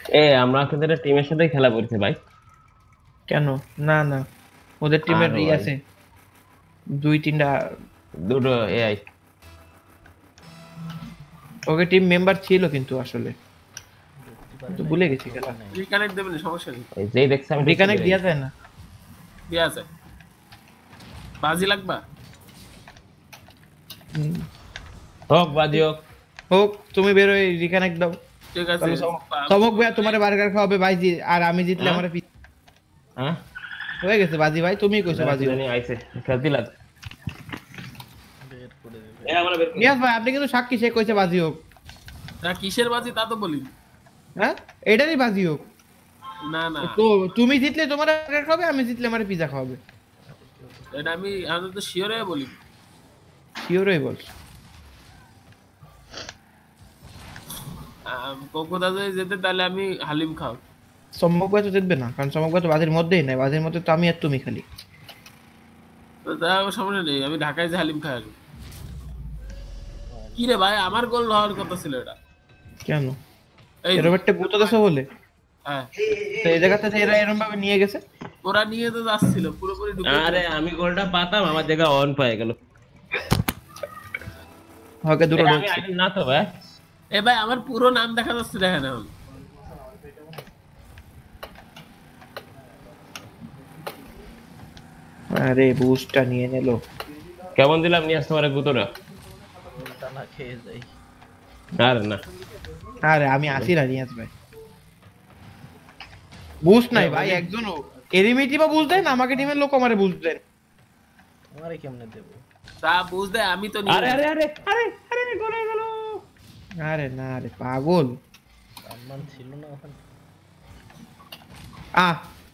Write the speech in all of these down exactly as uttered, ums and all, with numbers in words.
এ আমরা কিন্তু টিমের সাথে খেলা করছি ভাই। কেন? না না, ওদের টিমের আরো ই ভাই আছে দুই তিনটা। দুটো এআই। ওকে টিম মেম্বার ছিল কিন্তু আসলে, ঢুকতে পারে কিন্তু নাই, ভুলে তার গেছি খেলা। খবর নাই। রিকানেক্ট দেবেন সমস্যা নেই। এই যেই দেখছি আমি ঢুকতে রিকানেক্ট পেরে দিয়া গেছি। যায় না? ঠিক আছে, বাজি লাগবা। হুম। হোক বাজি হোক। হোক, তুমি বেরো, রিকানেক্ট দাও। ঠিক আছে। তাহলে চমক ভাইয়া তোমার বার্গার খাওয়াবে ভাই, জি- আর আমি জিতলে হ্যাঁ আমার হ্যাঁ হয়ে গেছে বাজি ভাই, তুমি কইছো বাজি হোক। জানি আইছে খেলতে লাগ। বের করে দেবে। এ আমরা বের করি। নিয়াজ ভাই আপনি কিন্তু সাক্ষী, সে কইছে বাজি হোক। না কিসের বাজি তা তো বলি। হ্যাঁ, এটারই বাজি হোক। না না, তো তুমি জিতলে তোমার বার্গার খাবে, আমি জিতলে আমার পিজা খাওয়াবে। এটা আমি আমি তো শিওর হয়ে বলি। শিওরই বল। কোকোদা যদি যেতে তাহলে আমি হালিম খাও। সম্ভব ভাই তো জিতবে না, কারণ সম্ভব ভাই তো বাজির মধ্যেই নাই, বাজির মধ্যে তো আমি আর তুমি খালি। তো তা সমস্যা নেই, আমি ঢাকায় যে হালিম খাই আসবো। কি রে ভাই, আমার গোল হওয়ার কথা ছিল এটা। কেন? এই যে, এরকম একটা গুতো দেশে বলে হ্যাঁ তো এই জায়গাতে যে এরা এরকম ভাবে নিয়ে গেছে। ওরা নিয়ে তো যাচ্ছিল পুরোপুরি ঢুকে আরে আমি গোলটা পাতাম, আমার জায়গা অন পেয়ে গেল। হকে এ, দুটো আমি ঢুকছে। আইডি না তো ভাই। এ ভাই আমার পুরো নাম দেখা যাচ্ছে, দেখেন এখন। আরে বুস্টটা নিয়ে নিল। কেমন দিলাম নিয়ে আসতে পারে গুতোটা। উল্টা না খেয়ে যাই। আরে না আরে আমি আসি না নিয়াজ ভাই, বুস্ট নাই ভাই একজনও। এরিমিটি বা বুঝ দেন, আমাকে টিমের লোক আমারে বুঝ দেন। তোমারে কেমনে দেবো? তা বুঝতে আমি তো নিয়ে আরে আরে আরে আরে আরে গোল হয়ে গেল। আরে না রে পাগল। সম্মান ছিল না ওখানে। আহ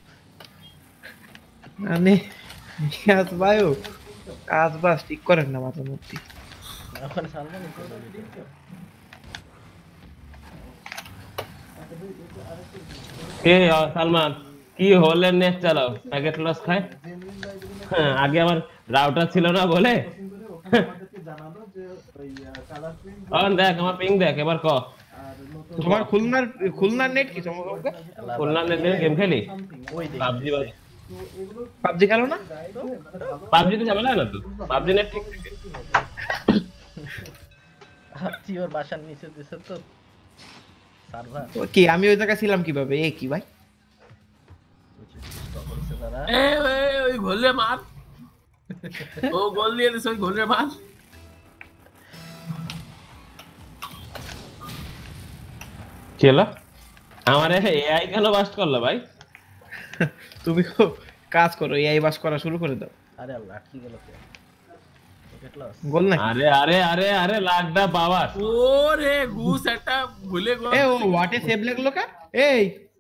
মানে নিয়াজ ভাইও কাজ বাস ঠিক করেন না মাথার মধ্যে। ওখানে সালমান ছিল ভিডিও। কে আ, সালমান কি হলে নেট চালাও প্যাকেট লস খায়। হ্যাঁ, আগে আমার রাউটার ছিল না বলে। অন দেখ আমার পিং দেখ এবার ক। তোমার খুলনার খুলনার নেট কি তোমার? খুলনা নেট দিয়ে গেম খেলি। ওই পাবজি দেখতেছে। পাবজি খেলো না? পাবজি তো ঝামেলা না তো, পাবজি নেট ঠিক থাকে। ভাবছি ওর বাসার নিচে দিছে তো সার্ভার। ও কি আমি ওই জায়গায় ছিলাম কিভাবে? এ কি ভাই? করছে তারা। এ এ, ওই গোলে মার, ও গোল দিয়ে দিছে, ওই গোলে মার। কি হলো? আমার এআই কেন বাস্ট করলো ভাই? তুমি কো কাজ করো, এআই বাস করা শুরু করে দাও। আরে আল্লাহ কি গেল কে? Pocket loss. গোল নাকি? আরে আরে আরে আরে লাগদা পাওয়ার। ওরে ঘুষ একটা ভুলে গোল। এ ও হোয়াট এ সেভ লাগলো কা? এই